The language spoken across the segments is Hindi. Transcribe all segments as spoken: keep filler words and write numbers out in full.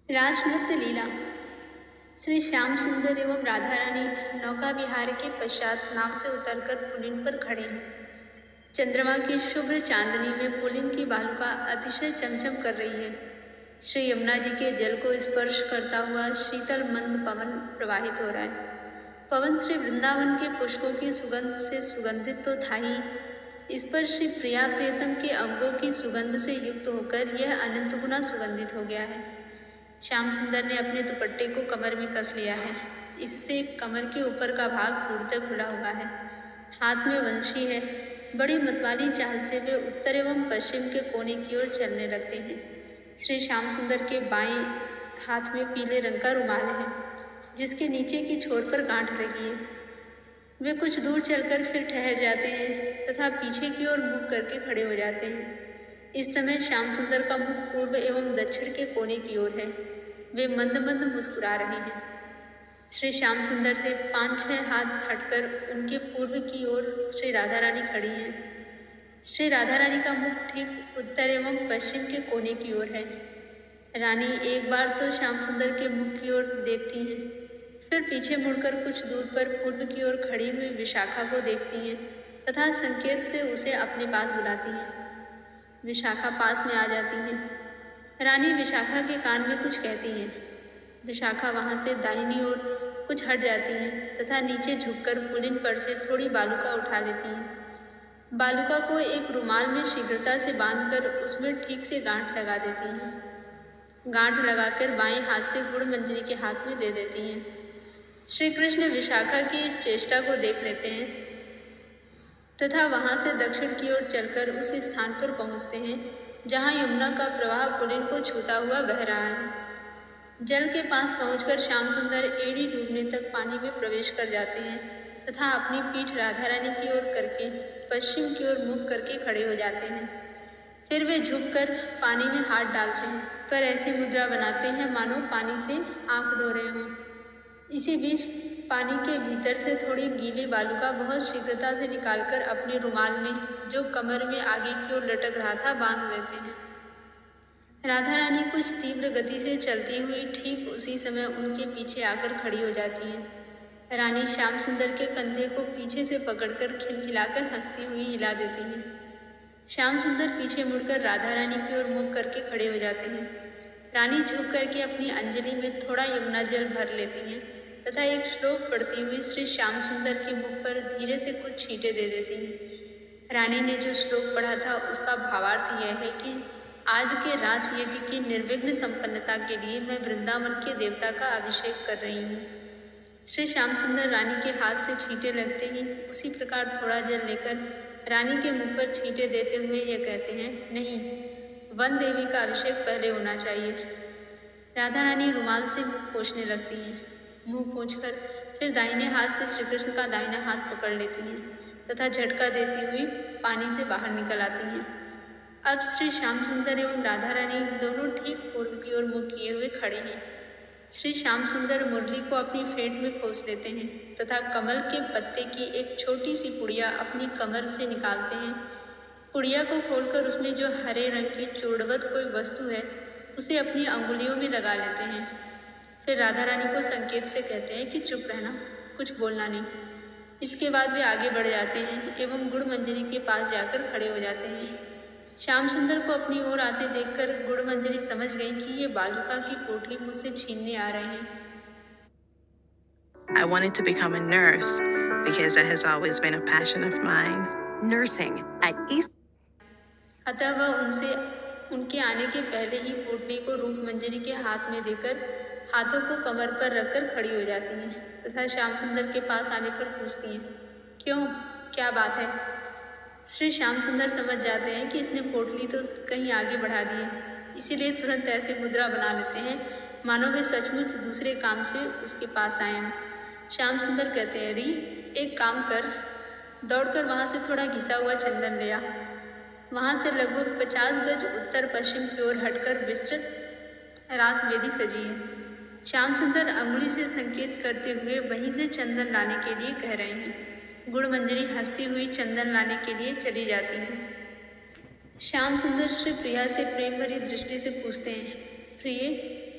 रासनृत्य लीला। श्री श्याम सुंदर एवं राधा रानी नौका विहार के पश्चात नाव से उतरकर पुलिन पर खड़े हैं। चंद्रमा की शुभ्र चांदनी में पुलिन की बालुका अतिशय चमचम कर रही है। श्री यमुना जी के जल को स्पर्श करता हुआ शीतल मंद पवन प्रवाहित हो रहा है। पवन श्री वृंदावन के पुष्पों की सुगंध से सुगंधित तो था ही, इस पर श्री प्रिया प्रियतम के अंगों की सुगंध से युक्त होकर यह अनंत गुना सुगंधित हो गया है। श्याम सुंदर ने अपने दुपट्टे को कमर में कस लिया है। इससे कमर के ऊपर का भाग दूर तक खुला हुआ है। हाथ में वंशी है। बड़ी मतवाली चाल से वे उत्तर एवं पश्चिम के कोने की ओर चलने लगते हैं। श्री श्याम सुंदर के बाएं हाथ में पीले रंग का रुमाल है, जिसके नीचे की छोर पर गांठ लगी है। वे कुछ दूर चलकर फिर ठहर जाते हैं तथा पीछे की ओर मुख करके खड़े हो जाते हैं। इस समय श्याम सुंदर का मुख पूर्व एवं दक्षिण के कोने की ओर है। वे मंद मंद मुस्कुरा रहे हैं। श्री श्याम सुंदर से पाँच छह हाथ हटकर उनके पूर्व की ओर श्री राधा रानी खड़ी हैं। श्री राधा रानी का मुख ठीक उत्तर एवं पश्चिम के कोने की ओर है। रानी एक बार तो श्याम सुंदर के मुख की ओर देखती हैं, फिर पीछे मुड़कर कुछ दूर पर पूर्व की ओर खड़ी हुई विशाखा को देखती हैं तथा संकेत से उसे अपने पास बुलाती हैं। विशाखा पास में आ जाती है। रानी विशाखा के कान में कुछ कहती हैं। विशाखा वहाँ से दाहिनी ओर कुछ हट जाती है तथा नीचे झुककर पुलिन पर से थोड़ी बालुका उठा लेती हैं। बालुका को एक रुमाल में शीघ्रता से बांधकर उसमें ठीक से गांठ लगा देती हैं। गांठ लगाकर बाएं हाथ से गुड़ मंजरी के हाथ में दे देती हैं। श्री कृष्ण विशाखा की इस चेष्टा को देख लेते हैं तथा वहाँ से दक्षिण की ओर चलकर उस स्थान पर पहुँचते हैं जहाँ यमुना का प्रवाह पुलिन को छूता हुआ बह रहा है। जल के पास पहुंचकर श्याम सुंदर एड़ी डूबने तक पानी में प्रवेश कर जाते हैं तथा अपनी पीठ राधा रानी की ओर करके पश्चिम की ओर मुख करके खड़े हो जाते हैं। फिर वे झुककर पानी में हाथ डालते हैं, पर ऐसी मुद्रा बनाते हैं मानो पानी से आंख धो रहे हों। इसी बीच पानी के भीतर से थोड़ी गीली बालुका बहुत शीघ्रता से निकालकर अपने रुमाल में, जो कमर में आगे की ओर लटक रहा था, बांध लेते हैं। राधा रानी कुछ तीव्र गति से चलती हुई ठीक उसी समय उनके पीछे आकर खड़ी हो जाती हैं। रानी श्याम सुंदर के कंधे को पीछे से पकड़कर खिलखिलाकर हंसती हुई हिला देती हैं। श्याम सुंदर पीछे मुड़कर राधा रानी की ओर मुख करके खड़े हो जाते हैं। रानी झुक करके अपनी अंजलि में थोड़ा यमुना जल भर लेती हैं तथा एक श्लोक पढ़ती हुई श्री श्याम सुंदर के मुख पर धीरे से कुछ छींटे दे देती हैं। रानी ने जो श्लोक पढ़ा था उसका भावार्थ यह है कि आज के रास यज्ञ की निर्विघ्न संपन्नता के लिए मैं वृंदावन के देवता का अभिषेक कर रही हूँ। श्री श्याम सुंदर रानी के हाथ से छींटे लगते ही उसी प्रकार थोड़ा जल लेकर रानी के मुख पर छींटे देते हुए यह कहते हैं, नहीं, वन देवी का अभिषेक पहले होना चाहिए। राधा रानी रुमाल से मुख पोंछने लगती हैं। मुंह पोंछकर फिर दाहिने हाथ से श्री कृष्ण का दाहिना हाथ पकड़ लेती हैं तथा झटका देती हुई पानी से बाहर निकल आती हैं। अब श्री श्याम सुंदर एवं राधा रानी दोनों ठीक पूर्व की ओर मुख किए हुए खड़े हैं। श्री श्याम सुंदर मुरली को अपनी फेंट में खोस लेते हैं तथा कमल के पत्ते की एक छोटी सी पुड़िया अपनी कमर से निकालते हैं। पुड़िया को खोलकर उसमें जो हरे रंग की चूड़वत कोई वस्तु है उसे अपनी अंगुलियों में लगा लेते हैं। फिर राधा रानी को संकेत से कहते हैं कि चुप रहना, कुछ बोलना नहीं। इसके बाद वे आगे बढ़ जाते हैं एवं गुड़ मंजरी के पास जाकर खड़े हो जाते हैं। श्याम सुंदर को अपनी ओर आते देखकर गुड़ मंजरी समझ गई कि ये बालुका की पोटली मुझसे छीनने आ रहे हैं। I wanted to become a nurse because that has always been a passion of mine. Nursing at East. अतः वह उनसे उनके आने के पहले ही पोटली को रूप मंजरी के हाथ में देकर हाथों को कमर पर रखकर खड़ी हो जाती हैं तथा श्याम सुंदर के पास आने पर पूछती हैं, क्यों, क्या बात है? श्री श्याम सुंदर समझ जाते हैं कि इसने पोटली तो कहीं आगे बढ़ा दी है, इसीलिए तुरंत ऐसी मुद्रा बना लेते हैं मानो वे सचमुच दूसरे काम से उसके पास आए हों। श्याम सुंदर कहते हैं, री, एक काम कर, दौड़कर वहाँ से थोड़ा घिसा हुआ चंदन ले आ। वहाँ से लगभग पचास गज उत्तर पश्चिम की ओर हटकर विस्तृत रास वेदी सजी है। श्याम सुंदर अंगुली से संकेत करते हुए वहीं से चंदन लाने के लिए कह रहे हैं। गुड़ मंजरी हंसती हुई चंदन लाने के लिए चली जाती है। श्याम सुंदर श्री प्रिया से प्रेम भरी दृष्टि से पूछते हैं, प्रिय,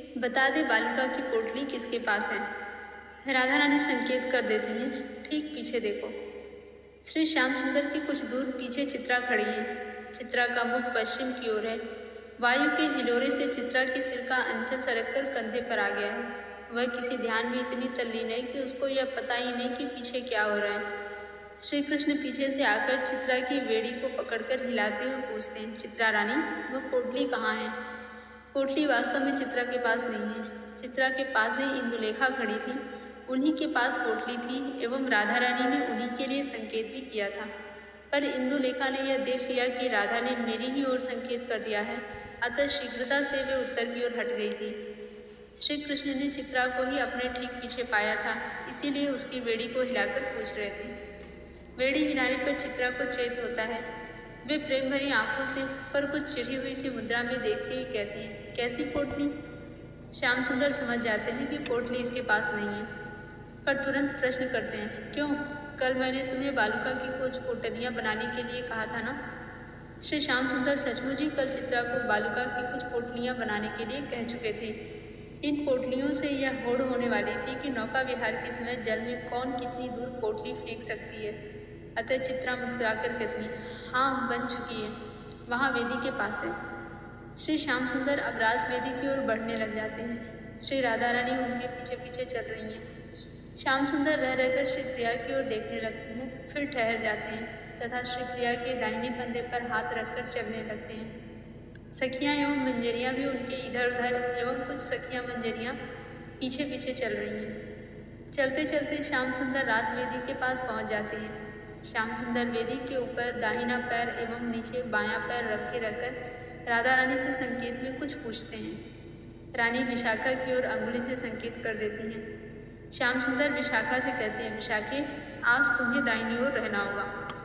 बता दे बालिका की पोटली किसके पास है। राधा रानी संकेत कर देती हैं, ठीक पीछे देखो। श्री श्याम सुंदर की कुछ दूर पीछे चित्रा खड़ी है। चित्रा का मुख पश्चिम की ओर है। वायु के हिलोरे से चित्रा के सिर का अंचल सरककर कंधे पर आ गया है। वह किसी ध्यान में इतनी तल्लीन है कि उसको यह पता ही नहीं कि पीछे क्या हो रहा है। श्री कृष्ण पीछे से आकर चित्रा की बेड़ी को पकड़कर हिलाते हुए पूछते हैं, चित्रा रानी, वह पोटली कहाँ है? पोटली वास्तव में चित्रा के पास नहीं है। चित्रा के पास ही इंदुलेखा खड़ी थी, उन्हीं के पास पोटली थी एवं राधा रानी ने उन्हीं के लिए संकेत भी किया था। पर इंदुलेखा ने यह देख लिया कि राधा ने मेरी ही ओर संकेत कर दिया है, अतः शीघ्रता से वे उत्तर की ओर हट गई थी। श्री कृष्ण ने चित्रा को ही अपने ठीक पीछे पाया था, इसीलिए उसकी बेड़ी को हिलाकर पूछ रहे थे। बेड़ी हिलाने पर चित्रा को चेत होता है। वे प्रेम भरी आंखों से पर कुछ चिढ़ी हुई सी मुद्रा में देखती हुई कहती है, कैसी पोटली? श्याम सुंदर समझ जाते हैं कि पोटली इसके पास नहीं है, पर तुरंत प्रश्न करते हैं, क्यों? कल मैंने तुम्हें बालुका की कुछ पोटलियाँ बनाने के लिए कहा था ना? श्री श्याम सुंदर सचमुच ही कल चित्रा को बालुका की कुछ पोटलियाँ बनाने के लिए कह चुके थे। इन पोटलियों से यह होड़ होने वाली थी कि नौका विहार के समय जल में कौन कितनी दूर पोटली फेंक सकती है। अतः चित्रा मुस्कुराकर कहती है, हाँ बन चुकी है, वहाँ वेदी के पास है। श्री श्याम सुंदर अब रास वेदी की ओर बढ़ने लग जाते हैं। श्री राधा रानी उनके पीछे पीछे चल रही हैं। श्याम सुंदर रह रहकर श्री प्रिया की ओर देखने लगते हैं, फिर ठहर जाते हैं तथा श्री प्रिया के दाहिने कंधे पर हाथ रखकर चलने लगते हैं। सखियाँ एवं मंजरियाँ भी उनके इधर उधर एवं कुछ सखियाँ मंजरियाँ पीछे पीछे चल रही हैं। चलते चलते श्याम सुंदर रास वेदी के पास पहुँच जाते हैं। श्याम सुंदर वेदी के ऊपर दाहिना पैर एवं नीचे बायां पैर रख के रखकर राधा रानी से संकेत में कुछ पूछते हैं। रानी विशाखा की ओर अंगुली से संकेत कर देती हैं। श्याम सुंदर विशाखा से कहते हैं, विशाखे, आज तुम्हें दाहिनी ओर रहना होगा।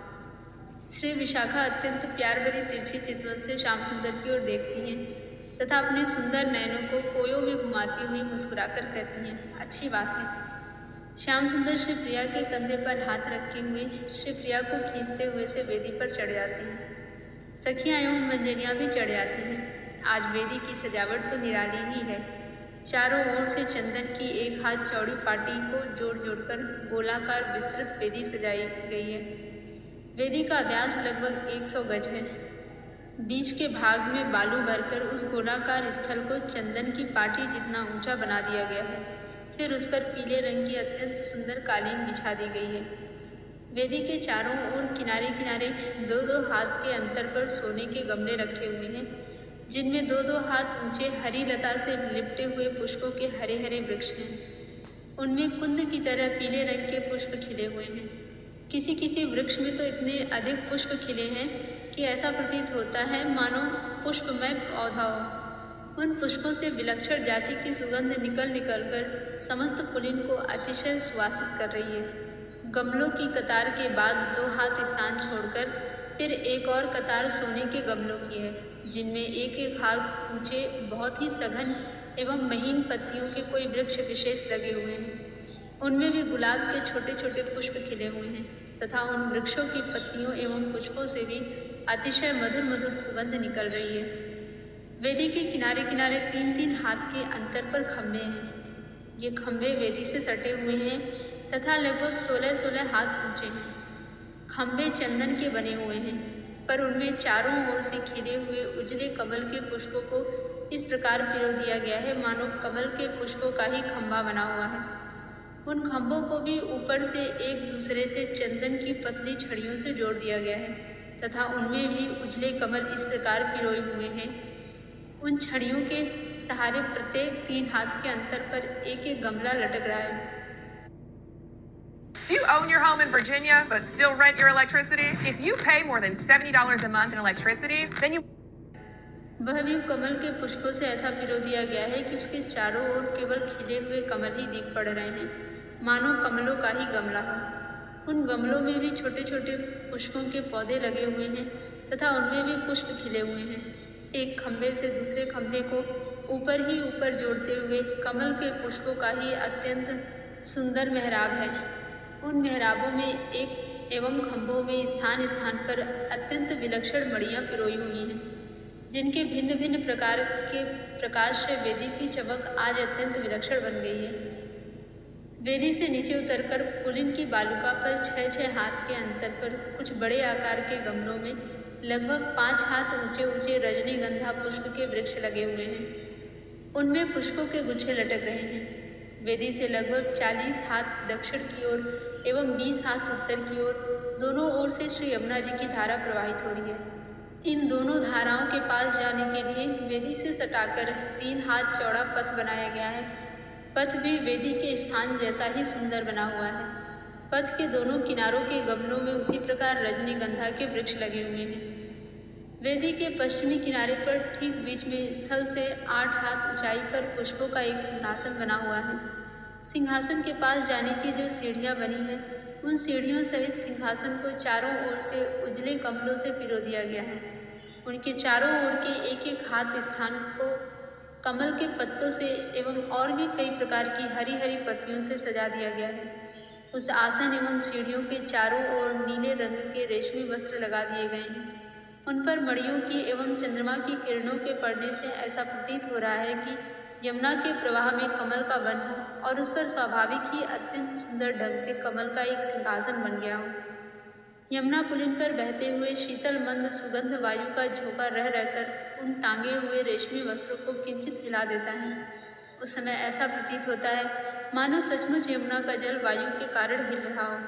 श्री विशाखा अत्यंत प्यार भरी तिरछी चितवन से श्याम सुंदर की ओर देखती हैं तथा अपने सुंदर नयनों को कोयों में घुमाती हुई मुस्कुराकर कहती हैं, अच्छी बात है। श्याम सुंदर श्री प्रिया के कंधे पर हाथ रखे हुए श्री प्रिया को खींचते हुए से वेदी पर चढ़ जाती हैं। सखियाँ एवं मंजरियाँ भी चढ़ जाती हैं। आज वेदी की सजावट तो निराली ही है। चारों ओर से चंदन की एक हाथ चौड़ी पाटी को जोड़ जोड़कर गोलाकार विस्तृत वेदी सजाई गई है। वेदी का व्यास लगभग एक सौ गज है। बीच के भाग में बालू भरकर उस गोलाकार स्थल को चंदन की पाटी जितना ऊंचा बना दिया गया है। फिर उस पर पीले रंग की अत्यंत सुंदर कालीन बिछा दी गई है। वेदी के चारों ओर किनारे किनारे दो दो हाथ के अंतर पर सोने के गमले रखे हुए हैं, जिनमें दो दो हाथ ऊंचे हरी लता से लिपटे हुए पुष्पों के हरे हरे वृक्ष हैं। उनमें कुंद की तरह पीले रंग के पुष्प खिले हुए हैं। किसी किसी वृक्ष में तो इतने अधिक पुष्प खिले हैं कि ऐसा प्रतीत होता है मानो पुष्पमय पौधा हो। उन पुष्पों से विलक्षण जाति की सुगंध निकल निकल कर समस्त पुलिन को अतिशय सुवासित कर रही है। गमलों की कतार के बाद दो हाथ स्थान छोड़कर फिर एक और कतार सोने के गमलों की है, जिनमें एक एक हाथ ऊंचे बहुत ही सघन एवं महीन पत्तियों के कोई वृक्ष विशेष लगे हुए हैं। उनमें भी गुलाब के छोटे छोटे पुष्प खिले हुए हैं तथा उन वृक्षों की पत्तियों एवं पुष्पों से भी अतिशय मधुर मधुर सुगंध निकल रही है। वेदी के किनारे किनारे तीन तीन हाथ के अंतर पर खंभे हैं। ये खंभे वेदी से सटे हुए हैं तथा लगभग सोलह सोलह हाथ ऊंचे हैं। खंभे चंदन के बने हुए हैं, पर उनमें चारों ओर से खिले हुए उजले कमल के पुष्पों को इस प्रकार पिरो दिया गया है मानो कमल के पुष्पों का ही खंभा बना हुआ है। उन खंभों को भी ऊपर से एक दूसरे से चंदन की पतली छड़ियों से जोड़ दिया गया है तथा उनमें भी उजले कमल इस प्रकार पिरोए हुए हैं। उन छड़ियों के सहारे प्रत्येक तीन हाथ के अंतर पर एक एक गमला लटक रहा है। Do you own your home in Virginia but still rent your electricity? If you pay more than seventy dollars a month in electricity, then you वह भी कमल के पुष्पों से ऐसा पिरो दिया गया है कि उसके चारों ओर केवल खिले हुए कमल ही दिख पड़ रहे हैं, मानो कमलों का ही गमला हो। उन गमलों में भी छोटे छोटे पुष्पों के पौधे लगे हुए हैं तथा उनमें भी पुष्प खिले हुए हैं। एक खंभे से दूसरे खंभे को ऊपर ही ऊपर जोड़ते हुए कमल के पुष्पों का ही अत्यंत सुंदर मेहराब है। उन मेहराबों में एक एवं खंभों में स्थान स्थान पर अत्यंत विलक्षण मड़ियाँ पिरोई हुई हैं, जिनके भिन्न भिन्न प्रकार के प्रकाश से वेदी की चमक आज अत्यंत विलक्षण बन गई है। वेदी से नीचे उतरकर पुलिन की बालुका पर छः छः हाथ के अंतर पर कुछ बड़े आकार के गमलों में लगभग पाँच हाथ ऊंचे ऊंचे रजनीगंधा पुष्प के वृक्ष लगे हुए हैं। उनमें पुष्पों के गुच्छे लटक रहे हैं। वेदी से लगभग चालीस हाथ दक्षिण की ओर एवं बीस हाथ उत्तर की ओर दोनों ओर से श्री यमुना जी की धारा प्रवाहित हो रही है। इन दोनों धाराओं के पास जाने के लिए वेदी से सटाकर तीन हाथ चौड़ा पथ बनाया गया है। पथ भी वेदी के स्थान जैसा ही सुंदर बना हुआ है। पथ के दोनों किनारों के गमलों में उसी प्रकार रजनीगंधा के वृक्ष लगे हुए हैं। वेदी के पश्चिमी किनारे पर ठीक बीच में स्थल से आठ हाथ ऊंचाई पर पुष्पों का एक सिंहासन बना हुआ है। सिंहासन के पास जाने की जो सीढ़ियां बनी हैं, उन सीढ़ियों सहित सिंहासन को चारों ओर से उजले कमलों से पिरो दिया गया है। उनके चारों ओर के एक एक हाथ स्थान को कमल के पत्तों से एवं और भी कई प्रकार की हरी हरी पत्तियों से सजा दिया गया है। उस आसन एवं सीढ़ियों के चारों ओर नीले रंग के रेशमी वस्त्र लगा दिए गए हैं। उन पर मड़ियों की एवं चंद्रमा की किरणों के पड़ने से ऐसा प्रतीत हो रहा है कि यमुना के प्रवाह में कमल का वन हो और उस पर स्वाभाविक ही अत्यंत सुंदर ढंग से कमल का एक सिंहासन बन गया हो। यमुना पुलिन पर बहते हुए शीतल मंद सुगंध वायु का झोंका रह रहकर उन टांगे हुए रेशमी वस्त्रों को किंचित हिला देता है। उस समय ऐसा प्रतीत होता है मानो सचमुच यमुना का जल वायु के कारण हिल रहा हो।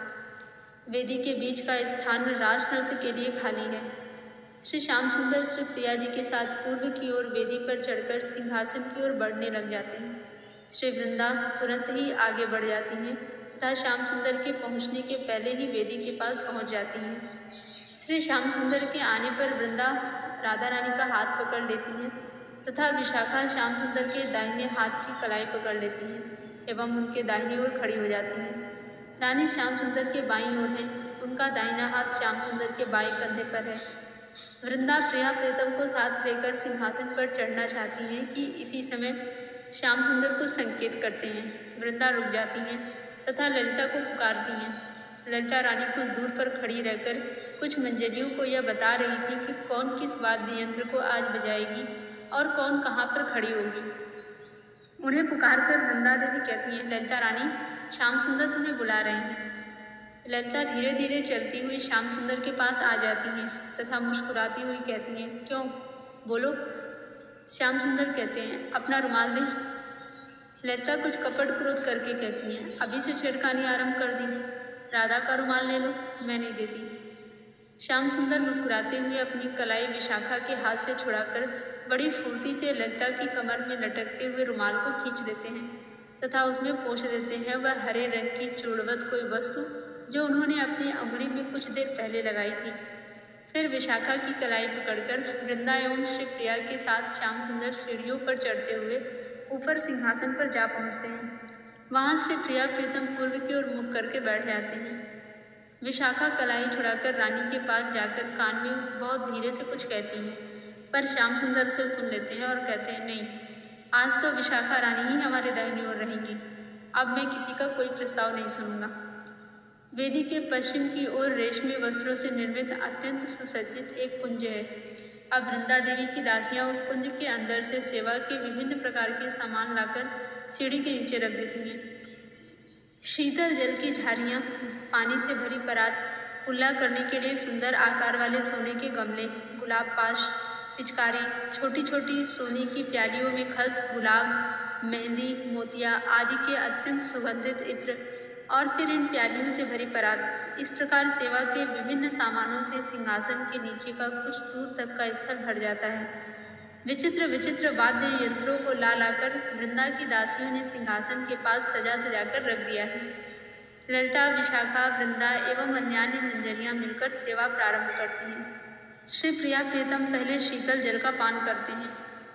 वेदी के बीच का स्थान रास नृत्य के लिए खाली है। श्री श्याम सुंदर श्री प्रिया जी के साथ पूर्व की ओर वेदी पर चढ़कर सिंहासन की ओर बढ़ने लग जाते हैं। श्री वृंदा तुरंत ही आगे बढ़ जाती हैं तथा श्याम सुंदर के पहुंचने के पहले ही वेदी के पास पहुंच जाती हैं। श्री श्याम सुंदर के आने पर वृंदा राधा रानी का हाथ पकड़ लेती हैं तथा विशाखा श्याम सुंदर के दाहिने हाथ की कलाई पकड़ लेती हैं एवं उनके दाहिनी ओर खड़ी हो जाती हैं। रानी श्याम सुंदर के बाईं ओर हैं, उनका दाहिना हाथ श्याम सुंदर के बाएं कंधे पर है। वृंदा प्रिया प्रीतम को साथ लेकर सिंहासन पर चढ़ना चाहती हैं कि इसी समय श्याम सुंदर को संकेत करते हैं। वृंदा रुक जाती हैं तथा ललिता को पुकारती हैं। ललिता रानी कुछ दूर पर खड़ी रहकर कुछ मंजरियों को यह बता रही थी कि कौन किस वाद्य यंत्र को आज बजाएगी और कौन कहाँ पर खड़ी होगी। उन्हें पुकार कर वृंदा देवी कहती हैं, ललिता रानी, श्याम सुंदर तुम्हें बुला रहे हैं। ललिता धीरे धीरे चलती हुई श्याम सुंदर के पास आ जाती हैं तथा मुस्कुराती हुई कहती हैं, क्यों, बोलो। श्याम सुंदर कहते हैं, अपना रुमाल दें। ललिता कुछ कपट क्रोध करके कहती हैं, अभी से छेड़खानी आरंभ कर दी, राधा का रुमाल ले लो, मैं नहीं देती। श्याम सुंदर मुस्कुराते हुए अपनी कलाई विशाखा के हाथ से छुड़ाकर बड़ी फुर्ती से ललिता की कमर में लटकते हुए रुमाल को खींच लेते हैं तथा उसमें पोंछ देते हैं वह हरे रंग की चूड़वत कोई वस्तु जो उन्होंने अपनी अंगुली में कुछ देर पहले लगाई थी। फिर विशाखा की कलाई पकड़कर वृंदा एवं श्री प्रिया के साथ श्याम सुंदर सीढ़ियों पर चढ़ते हुए ऊपर सिंहासन पर जा पहुंचते हैं। वहां श्री प्रिया प्रीतम पूर्व की ओर मुख करके बैठ जाते हैं। विशाखा कलाई छुड़ाकर रानी के पास जाकर कान में बहुत धीरे से कुछ कहती हैं, पर श्याम सुंदर से सुन लेते हैं और कहते हैं, नहीं, आज तो विशाखा रानी ही हमारे दाहिनी ओर रहेंगी। अब मैं किसी का कोई प्रस्ताव नहीं सुनूंगा। वेदी के पश्चिम की ओर रेशमी वस्त्रों से निर्मित अत्यंत सुसज्जित एक कुंज है। अब वृंदा देवी की दासियां उस कुंज के अंदर से सेवा के विभिन्न प्रकार के सामान लाकर सीढ़ी के नीचे रख देती हैं। शीतल जल की झारियां, पानी से भरी परात, कुल्ला करने के लिए सुंदर आकार वाले सोने के गमले, गुलाब पाश, पिचकारी, छोटी छोटी सोने की प्यालियों में खस, गुलाब, मेहंदी, मोतिया आदि के अत्यंत सुगंधित इत्र और फिर इन प्यालियों से भरी परात। इस प्रकार सेवा के विभिन्न सामानों से सिंहासन के नीचे का कुछ दूर तक का स्थल भर जाता है। विचित्र विचित्र वाद्य यंत्रों को ला लाकर वृंदा की दासियों ने सिंहासन के पास सजा सजा कर रख दिया है। ललिता, विशाखा, वृंदा एवं अन्यान्य मंजरियां मिलकर सेवा प्रारंभ करती हैं। श्री प्रिया प्रीतम पहले शीतल जल का पान करते हैं,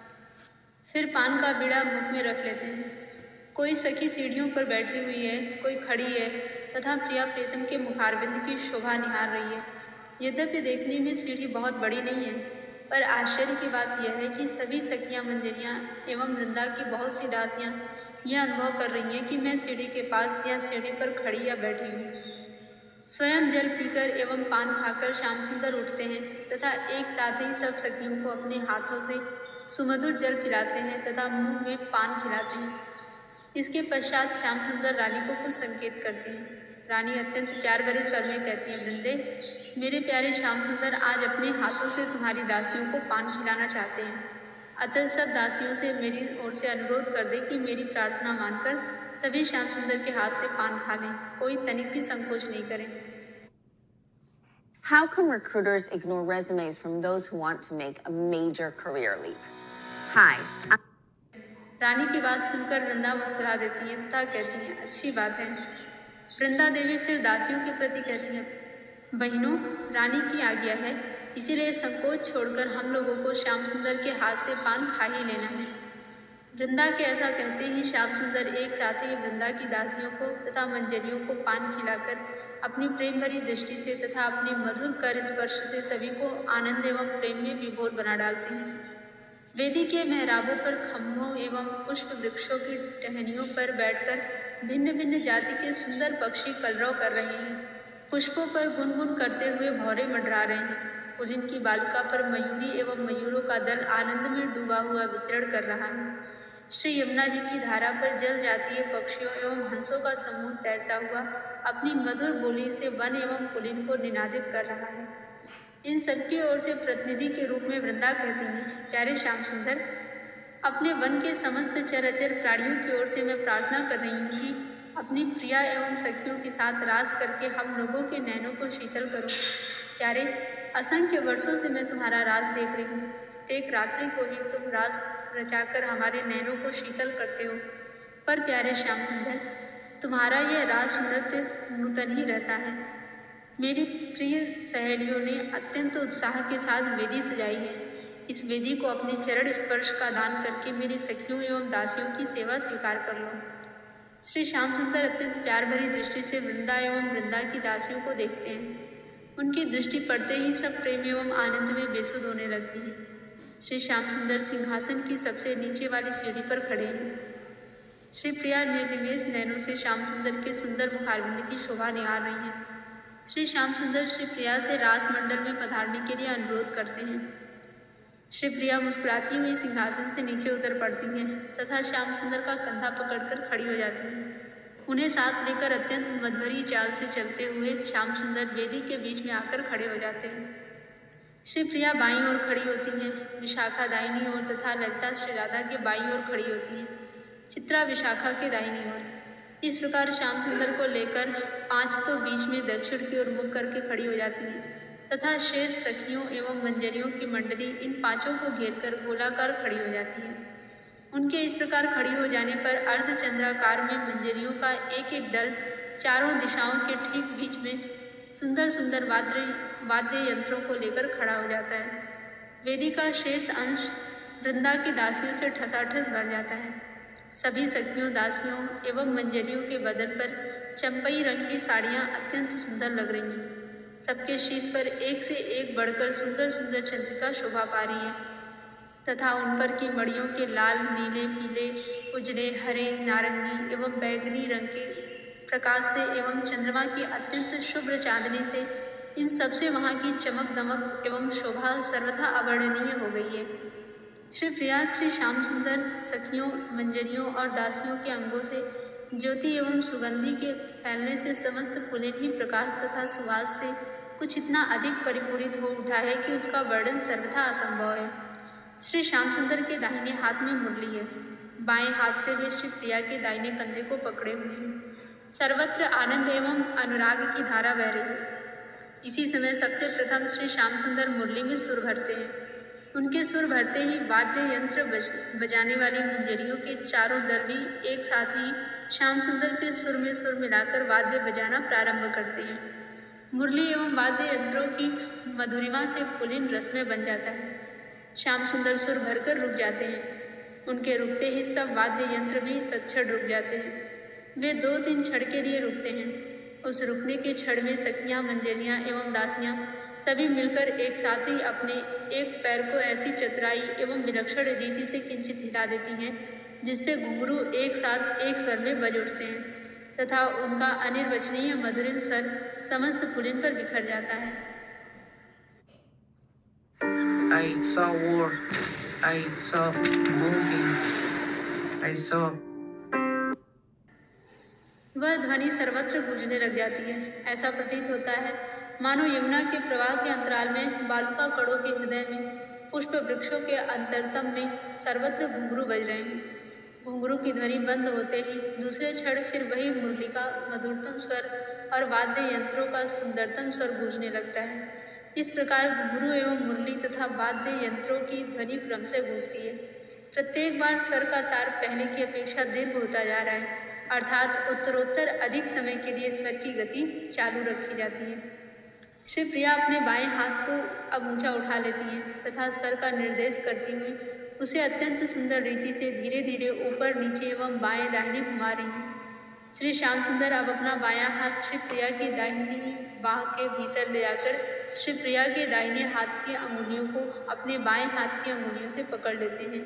फिर पान का बीड़ा मुख में रख लेते हैं। कोई सखी सीढ़ियों पर बैठी हुई है, कोई खड़ी है तथा प्रिया प्रीतम के मुखारबिंद की शोभा निहार रही है। यद्यपि देखने में सीढ़ी बहुत बड़ी नहीं है, पर आश्चर्य की बात यह है कि सभी सखियां मंजरियां एवं वृंदा की बहुत सी दासियां यह अनुभव कर रही हैं कि मैं सीढ़ी के पास या सीढ़ी पर खड़ी या बैठी हूँ। स्वयं जल पीकर एवं पान खाकर श्याम सुंदर उठते हैं तथा एक साथ ही सब सखियों को अपने हाथों से सुमधुर जल पिलाते हैं तथा मुंह में पान खिलाते हैं। इसके पश्चात श्याम सुंदर रानी को कुछ संकेत करते हैं। रानी अत्यंत प्यार भरे स्वर में कहती है, वृंदे, मेरे प्यारे श्याम सुंदर आज अपने हाथों से तुम्हारी दासियों को पान खिलाना चाहते हैं। अतः सब दासियों से मेरी ओर से अनुरोध कर दे कि मेरी प्रार्थना मानकर सभी श्याम सुंदर के हाथ से पान खा लें, कोई तनिक भी संकोच नहीं करें। How come recruiters ignore resumes from those who want to make a major career leap? Hi. रानी की बात सुनकर वृंदा मुस्कुरा देती है तथा कहती है, अच्छी बात है। वृंदा देवी फिर दासियों के प्रति कहती है, बहनों, रानी की आज्ञा है, इसीलिए संकोच छोड़कर हम लोगों को श्याम सुंदर के हाथ से पान खा ही लेना है। वृंदा के ऐसा कहते ही श्याम सुंदर एक साथ ही वृंदा की दासियों को तथा मंजरियों को पान खिलाकर अपनी प्रेम भरी दृष्टि से तथा अपने मधुर कर स्पर्श से सभी को आनंद एवं प्रेम में विभोर बना डालते हैं। वेदी के मेहराबों पर खम्भों एवं पुष्प वृक्षों की टहनियों पर बैठकर भिन्न भिन्न जाति के सुंदर पक्षी कलरव कर रहे हैं। पुष्पों पर गुनगुन करते हुए भौरे मंडरा रहे हैं। पुलिन की बालुका पर मयूरी एवं मयूरों का दल आनंद में डूबा हुआ विचरण कर रहा है। श्री यमुना जी की धारा पर जल जातीय पक्षियों एवं हंसों का समूह तैरता हुआ अपनी मधुर बोली से वन एवं पुलिन को निनादित कर रहा है। इन सबकी ओर से प्रतिनिधि के रूप में वृंदा कहती हैं, प्यारे श्याम सुंदर, अपने वन के समस्त चराचर प्राणियों की ओर से मैं प्रार्थना कर रही हूँ कि अपनी प्रिया एवं सखियों के साथ रास करके हम लोगों के नैनों को शीतल करो। प्यारे, असंख्य वर्षों से मैं तुम्हारा रास देख रही हूँ। एक रात्रि को ही तुम रास रचाकर हमारे नैनों को शीतल करते हो। पर प्यारे श्याम सुंदर, तुम्हारा यह रास नृत्य नूतन ही रहता है। मेरी प्रिय सहेलियों ने अत्यंत उत्साह के साथ वेदी सजाई है। इस वेदी को अपने चरण स्पर्श का दान करके मेरी सखियों एवं दासियों की सेवा स्वीकार कर लो। श्री श्याम सुंदर अत्यंत प्यार भरी दृष्टि से वृंदा एवं वृंदा की दासियों को देखते हैं। उनकी दृष्टि पड़ते ही सब प्रेम एवं आनंद में बेसुध होने लगती है। श्री श्याम सुंदर सिंहासन की सबसे नीचे वाली सीढ़ी पर खड़े हैं। श्री प्रिया निर्निमेष नैनों से श्याम सुंदर के सुंदर मुखारविंद की शोभा निहार रही हैं। श्री श्याम सुंदर श्री प्रिया से रास मंडल में पधारने के लिए अनुरोध करते हैं। श्री प्रिया मुस्कुराती हुई सिंहासन से नीचे उतर पड़ती हैं तथा श्याम सुंदर का कंधा पकड़कर खड़ी हो जाती हैं। उन्हें साथ लेकर अत्यंत मधुरी चाल से चलते हुए श्याम सुंदर वेदी के बीच में आकर खड़े हो जाते हैं। श्री प्रिया बाईं ओर खड़ी होती हैं, विशाखा दाहिनी ओर तथा ललिता श्री राधा के बाईं ओर खड़ी होती हैं, चित्रा विशाखा के दाहिनी ओर। इस प्रकार श्याम सुंदर को लेकर पांच तो बीच में दक्षिण की ओर मुख करके खड़ी हो जाती हैं तथा शेष सखियों एवं मंजरियों की मंडली इन पांचों को घेरकर गोलाकार खड़ी हो जाती है। उनके इस प्रकार खड़ी हो जाने पर अर्धचंद्राकार में मंजरियों का एक एक दल चारों दिशाओं के ठीक बीच में सुंदर सुंदर वाद्य वाद्य यंत्रों को लेकर खड़ा हो जाता है। वेदी का शेष अंश वृंदा की दासियों से ठसाठस भर जाता है। सभी सखियों, दासियों एवं मंजरियों के बदन पर चंपई रंग की साड़ियाँ अत्यंत सुंदर लग रही हैं। सबके शीश पर एक से एक बढ़कर सुंदर सुंदर चंद्रिका शोभा पा रही है तथा उन पर की मड़ियों के लाल, नीले, पीले, उजले, हरे, नारंगी एवं बैगनी रंग के प्रकाश से एवं चंद्रमा की अत्यंत शुभ्र चांदनी से इन सबसे वहाँ की चमक दमक एवं शोभा सर्वथा अवर्णनीय हो गई है। श्री प्रिया श्री श्याम सुंदर सखियों, मंजरियों और दासियों के अंगों से ज्योति एवं सुगंधि के फैलने से समस्त पुलिन ही प्रकाश तथा सुवास से कुछ इतना अधिक परिपूरित हो उठा है कि उसका वर्णन सर्वथा असंभव है। श्री श्याम सुंदर के दाहिने हाथ में मुरली है, बाएं हाथ से वे श्री प्रिया के दाहिने कंधे को पकड़े हुए हैं। सर्वत्र आनंद एवं अनुराग की धारा बह रही है। इसी समय सबसे प्रथम श्री श्याम सुंदर मुरली में सुर भरते हैं। उनके सुर भरते ही वाद्य यंत्र बज, बजाने वाली मंजरियों के चारों दल भी एक साथ ही श्याम सुंदर के सुर में सुर मिलाकर वाद्य बजाना प्रारंभ करते हैं। मुरली एवं वाद्य यंत्रों की मधुरिमा से पुलिन रस में बन जाता है। श्याम सुंदर सुर भरकर रुक जाते हैं। उनके रुकते ही सब वाद्य यंत्र भी तत्क्षण रुक जाते हैं। वे दो तीन क्षण के लिए रुकते हैं। उस रुकने के क्षण में सखियाँ, मंजरियाँ एवं दासियाँ सभी मिलकर एक साथ ही अपने एक पैर को ऐसी चतुराई एवं विलक्षण रीति से किंचित हिला देती हैं जिससे घुंघरू एक साथ एक स्वर में बज उठते हैं तथा उनका अनिर्वचनीय मधुरिम स्वर समस्त पुलिन पर बिखर जाता है। I saw war. I saw moving. I saw. वह ध्वनि सर्वत्र गूंजने लग जाती है। ऐसा प्रतीत होता है मानो यमुना के प्रवाह के अंतराल में बालुका कड़ों के हृदय में पुष्प वृक्षों के अंतरतम में सर्वत्र घुंघरू बज रहे हैं। घुंघरू की ध्वनि बंद होते ही दूसरे क्षण फिर वही मुरली का मधुरतम स्वर और वाद्य यंत्रों का सुंदरतम स्वर गूंजने लगता है। इस प्रकार घुंघरू एवं मुरली तथा वाद्य यंत्रों की ध्वनि क्रमशः गूंजती है। प्रत्येक बार स्वर का तार पहले की अपेक्षा दीर्घ होता जा रहा है, अर्थात उत्तरोत्तर अधिक समय के लिए स्वर की गति चालू रखी जाती है। श्री प्रिया अपने बाएं हाथ को अब ऊंचा उठा लेती हैं तथा स्वर का निर्देश करती हुई उसे अत्यंत सुंदर रीति से धीरे धीरे ऊपर नीचे एवं बाएं दाहिने घुमा रही हैं। श्री श्याम सुंदर अब अपना बायां हाथ श्री प्रिया की दाहिनी बाह के भीतर ले जाकर श्री प्रिया के दाहिने हाथ की अंगुलियों को अपने बाएं हाथ की अंगुलियों से पकड़ लेते हैं।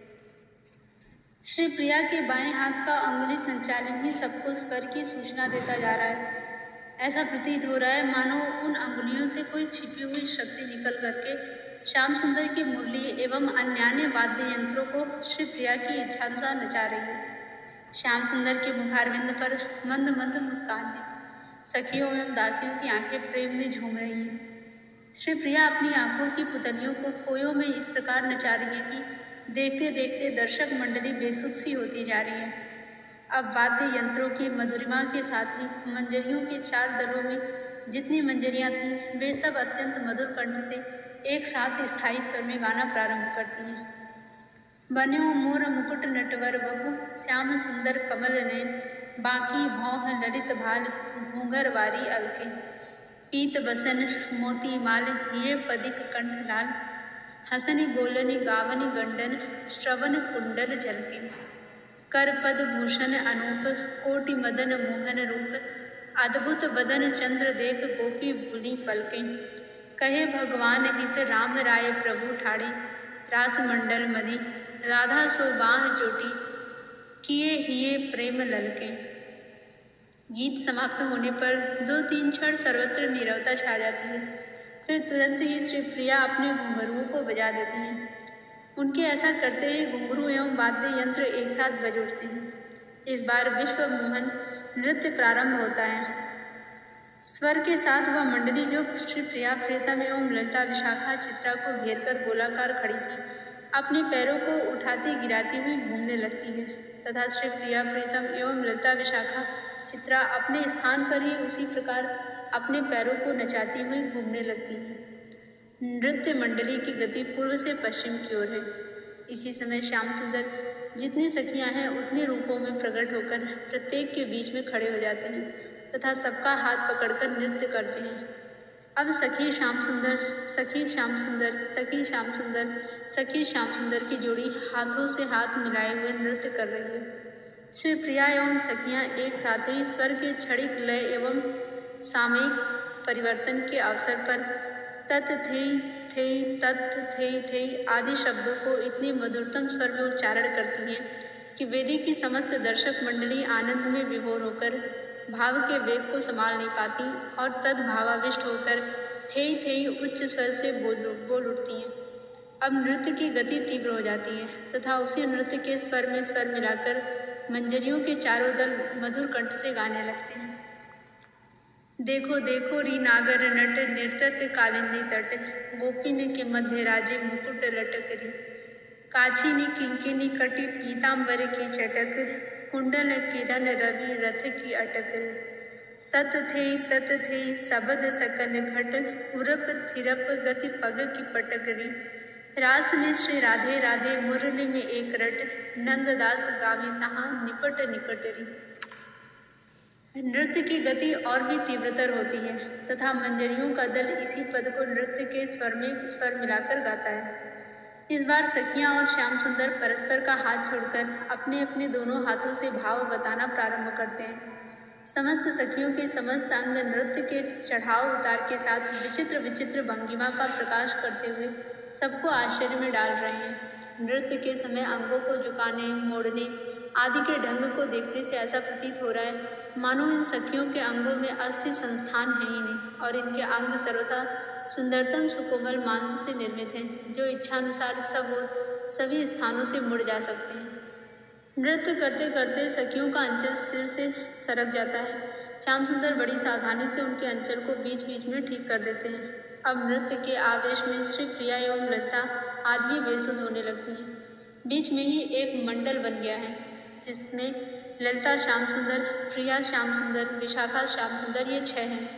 श्री प्रिया के बाएं हाथ का अंगुली संचालन ही सबको स्वर की सूचना देता जा रहा है। ऐसा प्रतीत हो रहा है मानो उन अंगुलियों से कोई छिपी हुई शक्ति निकल करके श्याम सुंदर की मुरली एवं अन्यान्य वाद्य यंत्रों को श्री प्रिया की इच्छानुसार नचा रही है। श्याम सुंदर के मुखारविंद पर मंद मंद मुस्कान है। सखियों एवं दासियों की आंखें प्रेम में झूम रही हैं। श्री प्रिया अपनी आंखों की पुतलियों को कोयों में इस प्रकार नचा रही है कि देखते देखते दर्शक मंडली बेसुध सी होती जा रही है। अब वाद्य यंत्रों की मधुरिमा के साथ ही मंजरियों के चार दलों में जितनी मंजरियां थीं वे सब अत्यंत मधुर कंठ से एक साथ स्थायी स्वर में गाना प्रारंभ करती हैं। बन्यो मोर मुकुट नटवर बबू श्याम सुंदर कमल नयन बाकी भौह ललित भाल घूंघर वारी अलके पीत बसन मोती माल हिये पदिक कंठ लाल हसनी बोलनी गावनी गंडन श्रवण कुंडल झलके कर पद भूषण अनूप कोटि मदन मोहन रूप अद्भुत बदन चंद्र देख गोपी भूली पलके कहे भगवान हित राम राय प्रभु ठाड़े रास मंडल मदि राधा सो बाह जोटी किए हिये प्रेम ललके। गीत समाप्त होने पर दो तीन क्षण सर्वत्र नीरवता छा जाती है। फिर तुरंत ही श्री प्रिया अपने घुंघरुओं को बजा देती हैं। उनके ऐसा करते ही घुंघरू एवं वाद्य यंत्र एक साथ बज उठते हैं। इस बार विश्व मोहन नृत्य प्रारंभ होता है। स्वर के साथ वह मंडली जो श्री प्रिया प्रियतम एवं ललिता विशाखा चित्रा को घेर कर गोलाकार खड़ी थी अपने पैरों को उठाती गिराती हुई घूमने लगती है तथा श्री प्रिया प्रियतम एवं ललिता विशाखा चित्रा अपने स्थान पर ही उसी प्रकार अपने पैरों को नचाती हुई घूमने लगती है। नृत्य मंडली की गति पूर्व से पश्चिम की ओर है। इसी समय श्याम सुंदर जितनी सखियां हैं उतने रूपों में प्रकट होकर प्रत्येक के बीच में खड़े हो जाते हैं तथा सबका हाथ पकड़कर नृत्य करते हैं। अब सखी श्याम सुंदर सखी श्याम सुंदर सखी श्याम सुंदर सखी श्याम सुंदर की जोड़ी हाथों से हाथ मिलाए हुए नृत्य कर रही है। श्री प्रिया एवं सखियां एक साथ ही स्वर के क्षणिक लय एवं सामयिक परिवर्तन के अवसर पर तत् थे थे तत् थे थे आदि शब्दों को इतनी मधुरतम स्वर में उच्चारण करती हैं कि वेदी की समस्त दर्शक मंडली आनंद में विभोर होकर भाव के वेग को संभाल नहीं पाती और तद भावाविष्ट होकर थे थे उच्च स्वर से बोल बोल उठती हैं। अब नृत्य की गति तीव्र हो जाती है तथा उसी नृत्य के स्वर में स्वर मिलाकर मंजरियों के चारों दल मधुर कंठ से गाने लगते हैं। देखो देखो री नागर नट नृत्य कालिंदी तट गोपिन के मध्य राजे मुकुट लटक री काछिनी किंकिनी कटी पीताम्बर की चटक कुंडल किरण रवि रथ की अटक तत थे तत थे सबद सकन घट उरप थिरप गति पग की पटकरी रास में श्री राधे राधे मुरली में एक रट नंददास गावी तहाँ निपट निकटरी। नृत्य की गति और भी तीव्रतर होती है तथा मंजरियों का दल इसी पद को नृत्य के स्वर में स्वर मिलाकर गाता है। इस बार सखियां और श्याम सुंदर परस्पर का हाथ छोड़कर अपने अपने दोनों हाथों से भाव बताना प्रारंभ करते हैं। समस्त सखियों के समस्त अंग नृत्य के चढ़ाव उतार के साथ विचित्र विचित्र भंगिमा का प्रकाश करते हुए सबको आश्चर्य में डाल रहे हैं। नृत्य के समय अंगों को झुकाने मोड़ने आदि के ढंग को देखने से ऐसा प्रतीत हो रहा है मानो इन सखियों के अंगों में अस्थि संस्थान है ही नहीं और इनके अंग सर्वथा सुंदरतम सुकोमल मांस से निर्मित हैं, जो इच्छानुसार सब और सभी स्थानों से मुड़ जा सकते हैं। नृत्य करते करते सखियों का अंचल सिर से सरक जाता है। श्याम सुंदर बड़ी सावधानी से उनके अंचल को बीच बीच में ठीक कर देते हैं। अब नृत्य के आवेश में श्री प्रिया एवं ललिता आज भी बेसुध होने लगती हैं। बीच में ही एक मंडल बन गया है, जिसमें ललिता श्याम सुंदर, प्रिया श्याम सुंदर, विशाखा श्याम सुंदर, ये छह हैं।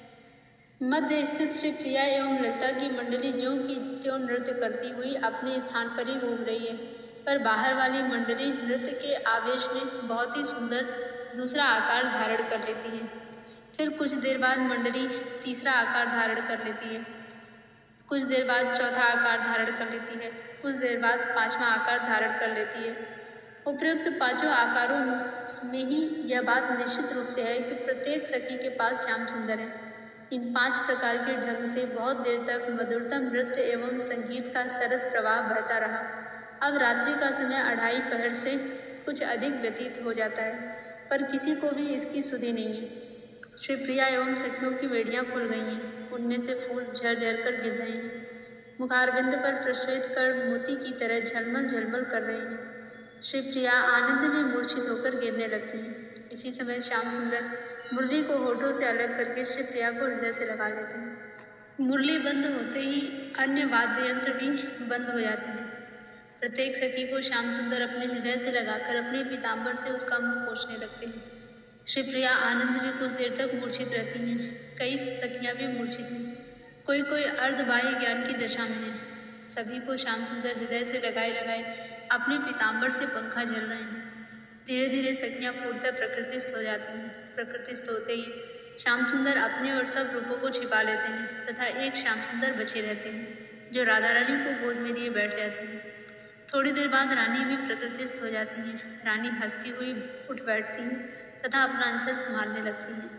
मध्य स्थित श्री प्रिया एवं ललिता की मंडली ज्यों की त्यों नृत्य करती हुई अपने स्थान पर ही घूम रही है, पर बाहर वाली मंडली नृत्य के आवेश में बहुत ही सुंदर दूसरा आकार धारण कर लेती है। फिर कुछ देर बाद मंडली तीसरा आकार धारण कर लेती है, कुछ देर बाद चौथा आकार धारण कर लेती है, कुछ देर बाद पांचवा आकार धारण कर लेती है। उपयुक्त पांचों आकारों में ही यह बात निश्चित रूप से है कि प्रत्येक सखी के पास श्याम सुंदर है। इन पांच प्रकार के ढंग से बहुत देर तक मधुरतम नृत्य एवं संगीत का सरस प्रवाह बहता रहा। अब रात्रि का समय अढ़ाई पहर से कुछ अधिक व्यतीत हो जाता है, पर किसी को भी इसकी सुधि नहीं है। श्री प्रिया एवं सखियों की बेड़ियाँ खुल गई हैं, उनमें से फूल झरझर कर गिर रहे हैं, मुखारबिंद पर प्रश्वेत कर मोती की तरह झलमल झलमल कर रहे हैं। श्री प्रिया आनंद में मूर्छित होकर गिरने लगती हैं। इसी समय श्याम सुंदर मुरली को होठों से अलग करके श्री प्रिया को हृदय से लगा लेते हैं। मुरली बंद होते ही अन्य वाद्य यंत्र भी बंद हो जाते हैं। प्रत्येक सखी को श्याम सुंदर अपने हृदय से लगाकर अपने पीताम्बर से उसका मुंह पोंछने लगते हैं। श्री प्रिया आनंद में कुछ देर तक मूर्छित रहती हैं। कई सखियाँ भी मूर्छित हैं, कोई कोई अर्धबाह्य ज्ञान की दशा में है। सभी को श्याम सुंदर हृदय से लगाए लगाए अपने पीताम्बर से पंखा झल रहे हैं। धीरे धीरे सखियाँ पूर्णतः प्रकृतिस्थ हो जाती हैं। प्रकृतिस्थ होते ही श्याम सुंदर अपने और सब रूपों को छिपा लेते हैं तथा एक श्याम सुंदर बचे रहते हैं, जो राधा रानी को गोद में लिए बैठ जाती हैं। थोड़ी देर बाद रानी भी प्रकृतिस्थ हो जाती हैं। रानी हंसती हुई उठ बैठती हैं तथा अपना अंचल संभालने लगती हैं।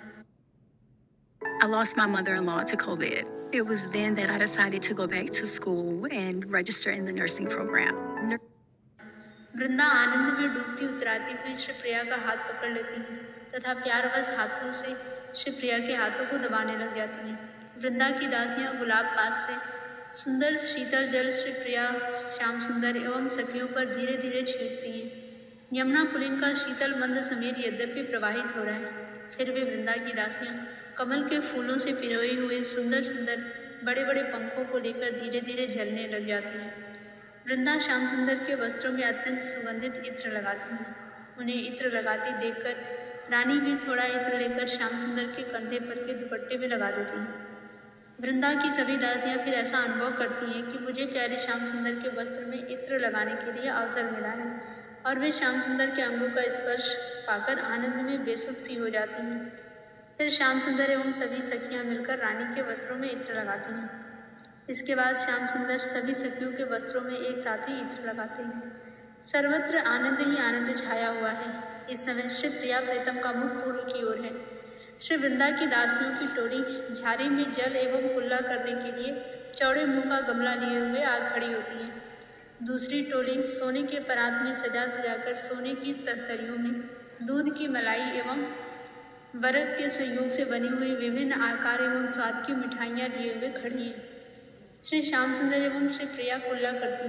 I lost my mother-in-law to COVID. It was then that I decided to go back to school and register in the nursing program. वृंदा आनंद में डूबती उतराती हुई श्री प्रिया का हाथ पकड़ लेती है तथा प्यारवश हाथों से श्री प्रिया के हाथों को दबाने लग जाती हैं। वृंदा की दासियां गुलाब पास से सुंदर शीतल जल श्री प्रिया, श्याम सुंदर एवं सखियों पर धीरे धीरे छींटती हैं। यमुना पुलिन का शीतल मंद समीर यद्यपि प्रवाहित हो रहा है, फिर भी वृंदा की दासियां कमल के फूलों से पिरोए हुए सुंदर सुंदर बड़े बड़े पंखों को लेकर धीरे धीरे झलने लग जाती हैं। वृंदा श्याम सुंदर के वस्त्रों में अत्यंत सुगंधित इत्र लगाती हैं। उन्हें इत्र लगाती देखकर रानी भी थोड़ा इत्र लेकर श्याम सुंदर के कंधे पर के दुपट्टे में लगा देती हैं। वृंदा की सभी दासियां फिर ऐसा अनुभव करती हैं कि मुझे प्यारे श्याम सुंदर के वस्त्र में इत्र लगाने के लिए अवसर मिला है, और वे श्याम सुंदर के अंगों का स्पर्श पाकर आनंद में बेसुध सी हो जाती हैं। फिर श्याम सुंदर एवं सभी सखियाँ मिलकर रानी के वस्त्रों में इत्र लगाती हैं। इसके बाद श्याम सुंदर सभी सखियों के वस्त्रों में एक साथ ही इत्र लगाते हैं। सर्वत्र आनंद ही आनंद छाया हुआ है। इस समय श्री प्रिया प्रीतम का मुख पूर्व की ओर है। श्री वृंदा की दासियों की टोली झाड़ी में जल एवं कुल्ला करने के लिए चौड़े मुंह का गमला लिए हुए आ खड़ी होती है। दूसरी टोली सोने के परात में सजा सजाकर सोने की तस्तरियों में दूध की मलाई एवं बर्फ के संयोग से बनी हुई विभिन्न आकार एवं स्वाद की मिठाइयाँ लिए हुए खड़ी हैं। श्री श्याम सुंदर एवं श्री प्रिया कुल्ला करती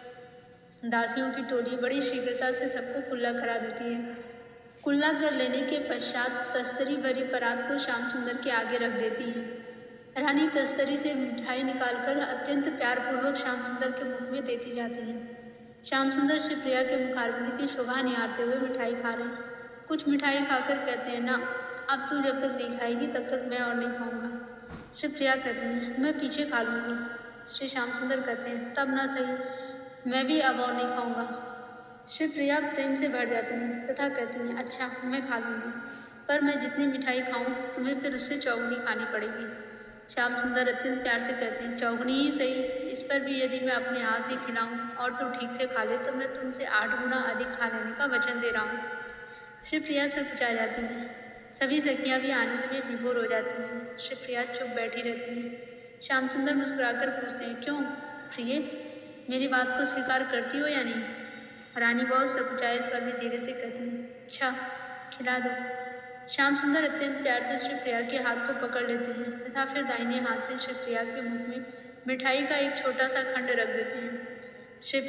हैं। दासियों की टोली बड़ी शीघ्रता से सबको कुल्ला करा देती है। कुल्ला कर लेने के पश्चात तस्तरी भरी परात को श्याम सुंदर के आगे रख देती है। रानी तस्तरी से मिठाई निकालकर अत्यंत प्यारपूर्वक श्याम सुंदर के मुख में देती जाती है। श्याम सुंदर श्री प्रिया के मुखारबिंद की शोभा निहारते हुए मिठाई खा रहे हैं। कुछ मिठाई खाकर कहते हैं, ना अब तू जब तक नहीं खाएगी तब तक मैं और नहीं खाऊंगा। श्री प्रिया कहती हैं, मैं पीछे खा लूँगी। श्री श्याम सुंदर कहते हैं, तब ना सही, मैं भी अब और नहीं खाऊंगा। श्री प्रिया प्रेम से भर जाती हैं तथा कहती हैं, अच्छा मैं खा लूँगी, पर मैं जितनी मिठाई खाऊं तुम्हें फिर उससे चौगुनी खानी पड़ेगी। श्याम सुंदर अत्यंत प्यार से कहते हैं, चौगुनी ही सही, इस पर भी यदि मैं अपने हाथ ही खिलाऊं और तू ठीक से खा ले तो मैं तुमसे आठ गुना अधिक खा लेने का वचन दे रहा हूँ। श्री प्रिया से कुचा जाती हैं। सभी सखियाँ भी आनंद में विभोर हो जाती हैं। श्री प्रिया चुप बैठी रहती हैं। श्याम सुंदर मुस्कुराकर पूछते हैं, क्यों प्रिय, मेरी बात को स्वीकार करती हो या नहीं? रानी बहुत सकुचाए स्वर में धीरे से कहती है, अच्छा खिला दो। श्याम सुंदर अत्यंत प्यार से श्री प्रिया के हाथ को पकड़ लेते हैं तथा फिर दाहिने हाथ से श्री प्रिया के मुख में मिठाई का एक छोटा सा खंड रख देते हैं। श्री